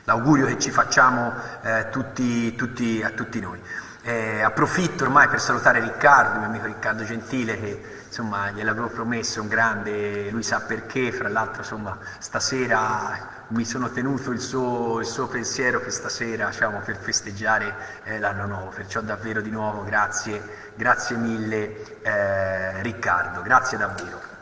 l'augurio che ci facciamo a tutti noi. Approfitto ormai per salutare Riccardo, il mio amico Riccardo Gentile, che insomma gliel'avevo promesso, un grande, lui sa perché, fra l'altro insomma stasera mi sono tenuto il suo pensiero questa sera, diciamo, per festeggiare l'anno nuovo, perciò davvero di nuovo grazie mille Riccardo, grazie davvero.